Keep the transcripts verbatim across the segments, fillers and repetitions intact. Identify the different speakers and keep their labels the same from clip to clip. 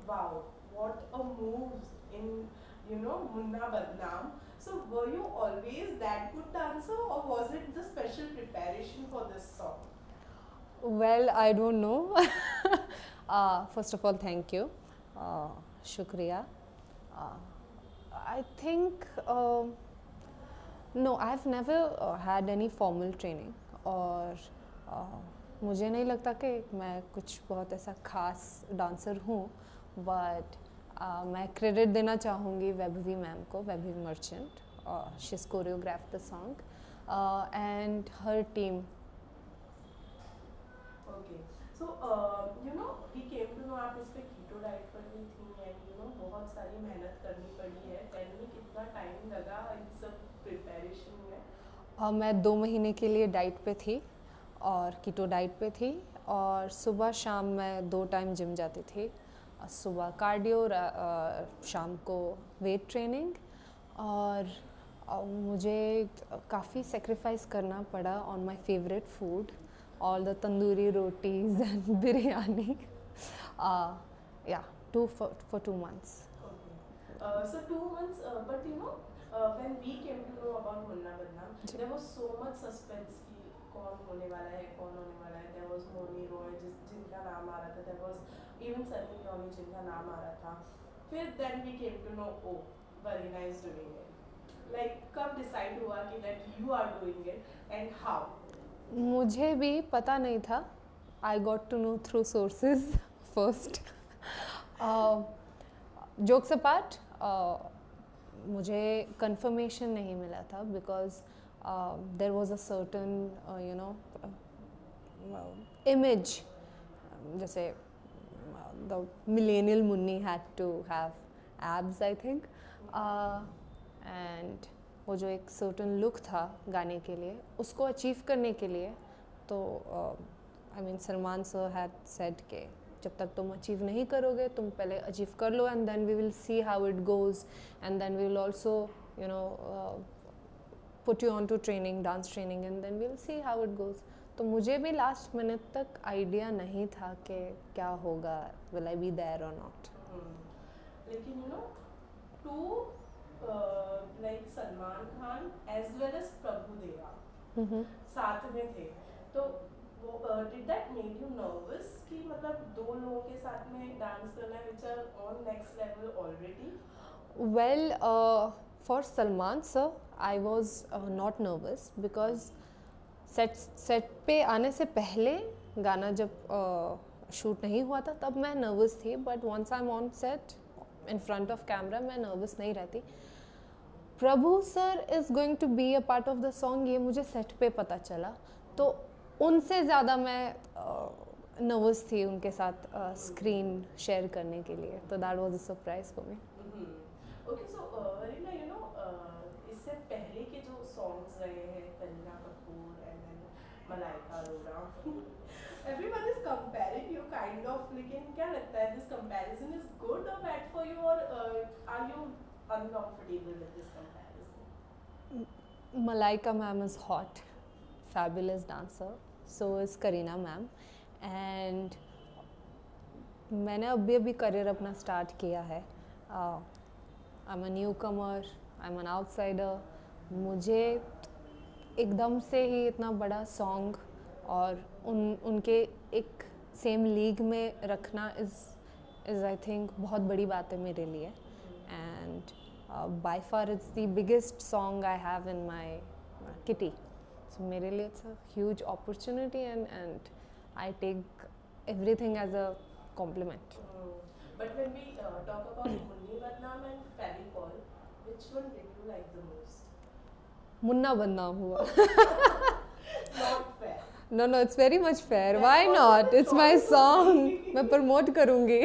Speaker 1: wow, what a moves in, you know, Munna Badnaam. So were you always that good dancer, or was it the special preparation for this song?
Speaker 2: Well, I don't know. uh, first of all, thank you. Uh, Shukriya. Uh, I think, uh, no, I've never uh, had any formal training, और uh, मुझे नहीं लगता कि मैं कुछ बहुत ऐसा खास डांसर हूँ, बट uh, मैं क्रेडिट देना चाहूँगी वैभवी मैम को, Vaibhavi Merchant. She is choreographed the song and her team.
Speaker 1: Okay, so uh, you know, we came to know आप इस पे कीटो डाइट पर भी थी, and you know बहुत सारी मेहनत करनी पड़ी है. Tell me कितना टाइम लगा इन सब प्रिपरेशन में?
Speaker 2: uh, मैं दो महीने के लिए डाइट पे थी और कीटो डाइट पे थी, और सुबह शाम मैं दो टाइम जिम जाती थी. uh, सुबह कार्डियो, uh, शाम को वेट ट्रेनिंग, और uh, मुझे काफ़ी सेक्रीफाइस करना पड़ा on my favourite food, all the tandoori rotis and biryani. Uh, yeah, two for, for two months.
Speaker 1: Okay. Uh, so two months, uh, but you know, uh, when we came to know about Munna Badnaam, there was so much suspense कि कौन होने वाला है, कौन होने वाला है. There was Moni Roy जिस जिनका नाम आ रहा था. There was even Sunny Leone जिनका नाम आ रहा था. फिर then we came to know, oh, Varina is doing it. Like कब decide हुआ कि that you are doing it and how?
Speaker 2: मुझे भी पता नहीं था. I got to know through sources first. Jokes apart, मुझे कंफर्मेशन नहीं मिला था, because there was a certain you know image, जैसे the millennial Munni had to have abs, I think, and वो जो एक सर्टन लुक था गाने के लिए, उसको अचीव करने के लिए, तो I mean Salman sir had said के जब तक तुम अचीव नहीं करोगे, तुम पहले अचीव कर लो, and then we will see how it goes, and then we will also you know put you on to training, dance training, and then we will see how it goes. तो मुझे भी last minute तक idea नहीं था कि क्या होगा, will I be there और नॉट.
Speaker 1: लेकिन you know to like Salman Khan as well as Prabhu Deva साथ में थे, तो वो did that make you nervous कि मतलब दो लोगों के साथ में डांस करना है which are on next level already?
Speaker 2: Well, for Salman sir I was not nervous, because set set पे आने से पहले गाना जब शूट uh, नहीं हुआ था तब मैं नर्वस थी, but once I am on set in front of camera मैं नर्वस नहीं रहती. Prabhu sir is going to be a part of the song, ये मुझे सेट पे पता चला, तो उनसे ज़्यादा मैं नर्वस uh, थी उनके साथ स्क्रीन uh, शेयर करने के लिए, तो that was a surprise for me.
Speaker 1: Okay, so Warina you know इससे पहले के जो सॉन्ग्स रहे हैं Kareena Kapoor and then Malaika Arora, everyone is comparing you kind of, लेकिन क्या लगता है this comparison is good or bad for you, or uh, are you uncomfortable with this comparison?
Speaker 2: Malaika ma'am is hot, fabulous dancer, so is Kareena ma'am, and मैंने अभी अभी career अपना start किया है. I am a newcomer, I am an outsider. मुझे एकदम से ही इतना बड़ा सॉन्ग और उन उनके एक सेम लीग में रखना इज़ इज़ आई थिंक बहुत बड़ी बात है मेरे लिए, and by far it's the biggest song I have in my kitty. So मेरे लिए it's a huge opportunity, and and I take everything as a compliment.
Speaker 1: But when we uh, talk about Munni Badnaam and Fevicol, which one did you like the most?
Speaker 2: Munna Badnaam Hua.
Speaker 1: Not fair.
Speaker 2: No, no, it's very much fair. Why not? It's my song. मैं promote करूँगी.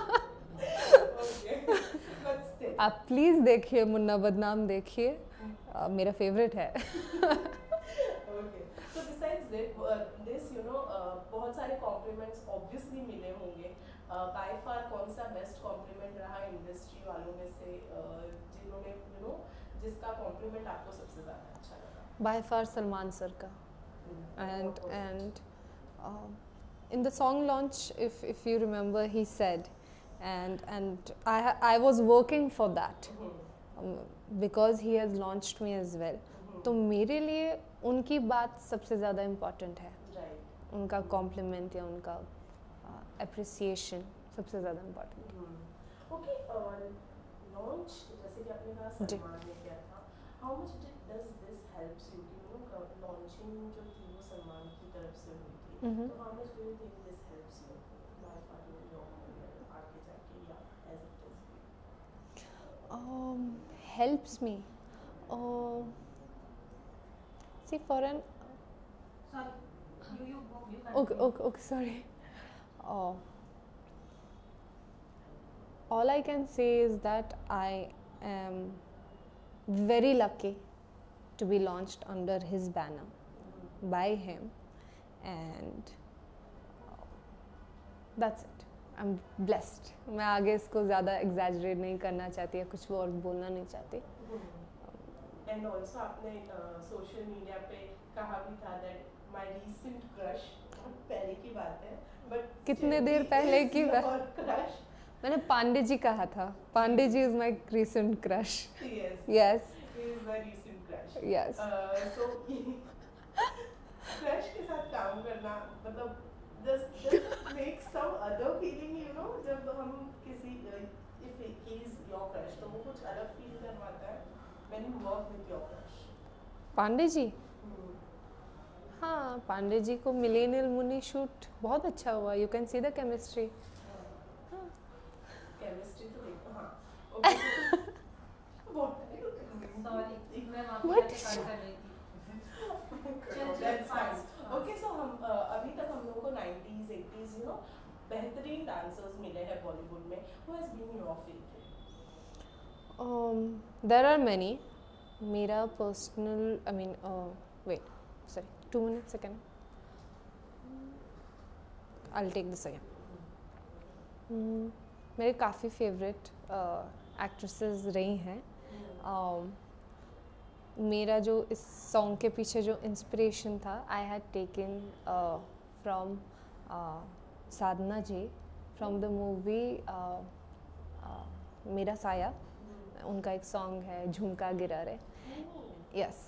Speaker 1: Okay, but still.
Speaker 2: आप please देखिए, मुन्ना बदनाम देखिए, uh, मेरा favourite है.
Speaker 1: Okay. So besides this, uh, this you know, uh, बहुत सारे compliments obviously मिले होंगे. Uh, by far कौन सा बेस्ट कॉम्प्लीमेंट रहा इंडस्ट्री वालों में से, uh, जिन्होंने यू नो जिसका कॉम्प्लीमेंट आपको सबसे ज़्यादा अच्छा लगा?
Speaker 2: By far सलमान सर का. And and uh, in the song launch, if if you remember, he said and and I ha- I was working for that um, because he has launched me as well. तो मेरे लिए उनकी बात सबसे ज़्यादा important है,
Speaker 1: Right.
Speaker 2: उनका complement या उनका अप्रिसिएशन सबसे ज़्यादा इम्पॉर्टेंट है.
Speaker 1: ओके, और लॉन्च जैसे कि आपने कहा
Speaker 2: जी.
Speaker 1: सलमान ने किया था, how much does this helps you, you know launching जो थी वो सलमान की तरफ से हुई थी,
Speaker 2: Mhm.
Speaker 1: तो how much do you think this helps you by part of your career आगे जाके या as it is?
Speaker 2: um, helps me. Uh, see, for an
Speaker 3: Sorry, you you go. You
Speaker 2: okay,
Speaker 3: continue.
Speaker 2: okay, okay, sorry. Uh, all I can say is that I am very lucky to be launched under his banner by him, and uh, that's it. I'm blessed. मैं आगे इसको ज़्यादा exaggerate नहीं करना चाहती या कुछ और बोलना नहीं चाहती.
Speaker 1: एंड ऑल्सो आपने सोशल मीडिया पे कहा भी था दैट माय रीसेंट क्रश, पहले की बात है बट
Speaker 2: कितने देर पहले की बात?
Speaker 1: क्रश?
Speaker 2: मैंने पांडे जी कहा था. Pandey ji is my recent crush.
Speaker 1: Yes,
Speaker 2: Yes,
Speaker 1: he is my recent crush.
Speaker 2: yes.
Speaker 1: So crush के साथ काम करना मतलब just just make some other feeling, you know, जब हम किसी if he is your crush तो वो कुछ अलग फील करवाता है when you work with your crush.
Speaker 2: Pandey ji, हाँ, पांडे जी को मिलेनियल मुनि शूट बहुत अच्छा हुआ. You can see the chemistry.
Speaker 1: Chemistry तो देखो. हाँ, ओके. बहुत
Speaker 3: Sorry, मैं आपकी
Speaker 2: What?
Speaker 3: बातें काट कर रही थी. चल, चल,
Speaker 1: That's
Speaker 3: fast,
Speaker 1: fine.
Speaker 3: fast.
Speaker 1: Okay, so हम uh, अभी तक हम लोगों को नाइंटीज़ एटीज़ यू नो बेहतरीन डांसर्स मिले हैं बॉलीवुड में. Who has been your favorite?
Speaker 2: Um, there are many. मेरा personal, I mean, uh, wait, sorry, two minutes second. I'll take this again. Hmm, मेरे काफ़ी फेवरेट एक्ट्रेसेस रही हैं. um, मेरा जो इस सॉन्ग के पीछे जो इंस्पिरेशन था, I had taken from Sadhana ji from the movie Mera Saaya. उनका एक सॉन्ग है Jhumka Gira Re. Yes,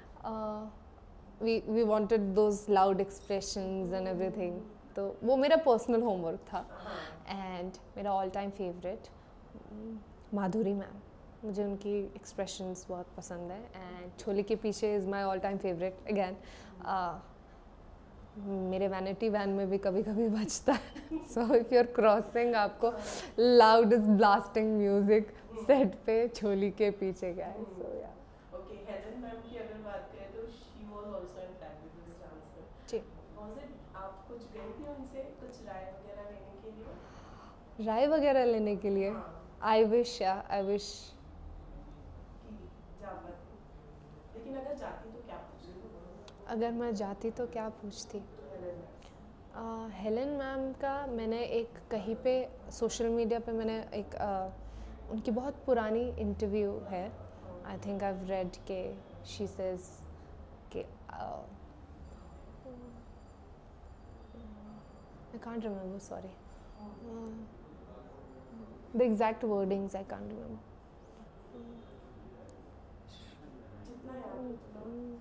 Speaker 2: we we wanted those loud expressions and everything. तो वो मेरा पर्सनल होमवर्क था. एंड मेरा all time favourite Madhuri ma'am. मुझे उनकी एक्सप्रेशंस बहुत पसंद है. And Choli Ke Peeche is my all time favourite again. मेरे वैनिटी वैन में भी कभी कभी बजता है. So if you are crossing, आपको loud is blasting music set पे छोली के पीछे का है. सो या
Speaker 1: Okay, Helen मैम की अगर बात करें तो she was also in fabulous dancer.
Speaker 2: Ji.
Speaker 1: Was it आप कुछ गई थी उनसे कुछ राय वगैरह लेने के लिए?
Speaker 2: राय वगैरह लेने के लिए
Speaker 1: हाँ,
Speaker 2: आई विश या आई विश
Speaker 1: कि जा पाती. लेकिन अगर जाती तो क्या पूछती?
Speaker 2: अगर मैं जाती तो क्या पूछती.
Speaker 1: Helen ma'am.
Speaker 2: हेलन मैम का मैंने एक कहीं पे सोशल मीडिया पे मैंने एक uh, उनकी बहुत पुरानी इंटरव्यू है. आई थिंक आई रेड के शी सेज के I can't remember, sorry the exact wordings I can't remember.
Speaker 1: जितना याद हो उतना.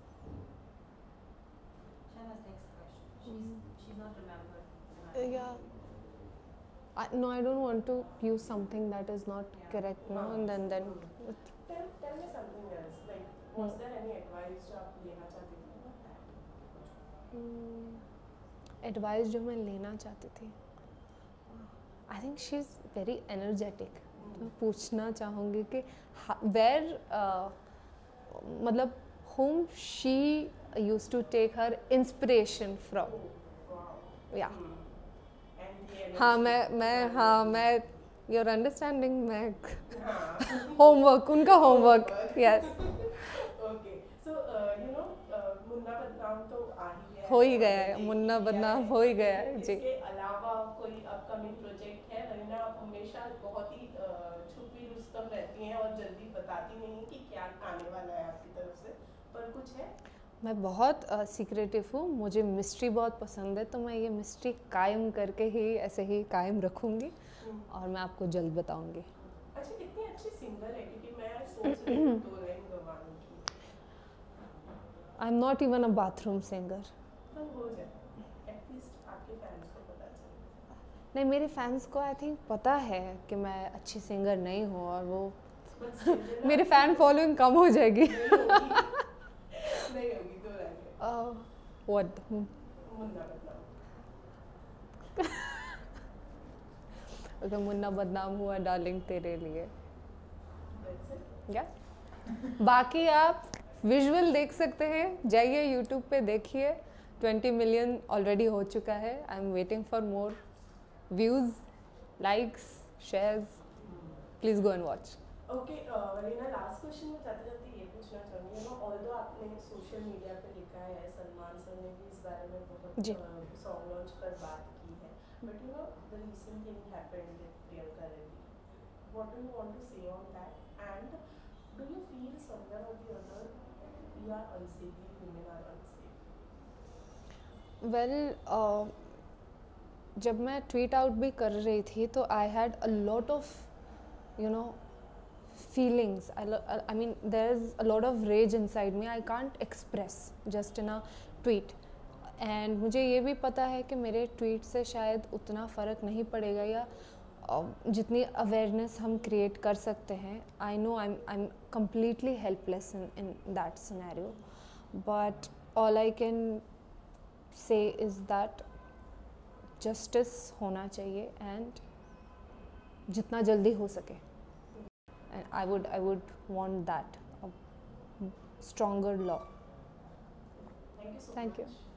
Speaker 3: Shana's next question. She's she's not remembered.
Speaker 2: Yeah. I, no, I don't want to use something that is not
Speaker 3: Yeah.
Speaker 2: correct, no, and then then
Speaker 1: Tell tell me something else. Like, was there any advice जो आप लेना चाहती थी?
Speaker 2: Advice जो मैं लेना चाहती थी, I think she is very energetic. मैं पूछना चाहूँगी कि वेयर मतलब whom she used to take her inspiration from.
Speaker 1: Wow.
Speaker 2: Yeah.
Speaker 1: Hmm. And the
Speaker 2: हाँ,
Speaker 1: energy.
Speaker 2: मैं मैं हाँ मैं you're understanding, मैं
Speaker 1: हाँ.
Speaker 2: होमवर्क उनका homework. Yes,
Speaker 1: Okay. So, uh, you know, uh, Munna Badnaam तो आ ही गया
Speaker 2: हो ही
Speaker 1: है,
Speaker 2: गया है,
Speaker 1: देख ही
Speaker 2: मुन्ना
Speaker 1: लिया
Speaker 2: बदनाम
Speaker 1: है.
Speaker 2: हो ही गया है. जी.
Speaker 1: इसके अलावा कोई अपकमिंग प्रोजेक्ट है? वरना आप हमेशा बहुत ही uh, छुपी रुस्तम रहती हैं और जल्दी बताती नहीं कि क्या आने वाला है आपकी तरफ से, पर कुछ है?
Speaker 2: मैं बहुत सीक्रेटिव हूँ, मुझे मिस्ट्री बहुत पसंद है, तो मैं ये मिस्ट्री कायम करके ही ऐसे ही कायम रखूँगी और मैं आपको जल्द बताऊँगी।
Speaker 1: अच्छा, कितनी अच्छी सिंगर है, क्योंकि मैं सोच रही हूँ दो लाइन गवाने की।
Speaker 2: I am not even a bathroom singer.
Speaker 1: तो हो जाए, एटलीस्ट आपके फैंस को पता चले।
Speaker 2: नहीं, मेरे फैंस को आई थिंक पता है कि मैं अच्छी सिंगर नहीं हूँ, और वो मेरे फैन फॉलोइंग कम हो जाएगी।
Speaker 1: नहीं होगी, दो लाइन।
Speaker 2: व्हाट?
Speaker 1: मुन्ना बदनाम।
Speaker 2: अगर मुन्ना बदनाम हुआ डार्लिंग तेरे लिए।
Speaker 1: That's it.
Speaker 2: या बाकी आप विजुअल देख सकते हैं, जाइए यूट्यूब पे देखिए, ट्वेंटी मिलियन ऑलरेडी हो चुका है। I am waiting for more views, likes, shares. Please go and watch.
Speaker 1: Okay, Warina, last question में जाते जाते ये पूछना चाहूँगी, यू नो, ऑल्दो आपने सोशल मीडिया पे लिखा है, सलमान सर ने भी इस बारे में बहुत
Speaker 2: जी।
Speaker 1: सॉन्ग लॉन्च पर बात की है, but you know the recent thing happened with Priyanka Reddy, what do you want to say on that, and do you feel somewhere or the other we are unsafe, women are unsafe?
Speaker 2: Well well, uh, जब मैं tweet out भी कर रही थी तो I had a lot of you know feelings. I, I mean, there's a lot of rage inside me. I can't express just in a tweet. And मुझे ये भी पता है कि मेरे ट्वीट से शायद उतना फ़र्क नहीं पड़ेगा, या जितनी अवेयरनेस हम क्रिएट कर सकते हैं. I know I'm I'm completely helpless in in that scenario, but all I can say is that justice होना चाहिए, and जितना जल्दी हो सके. And I would I would want that, a stronger law.
Speaker 1: Thank you so
Speaker 2: Thank you.
Speaker 1: much.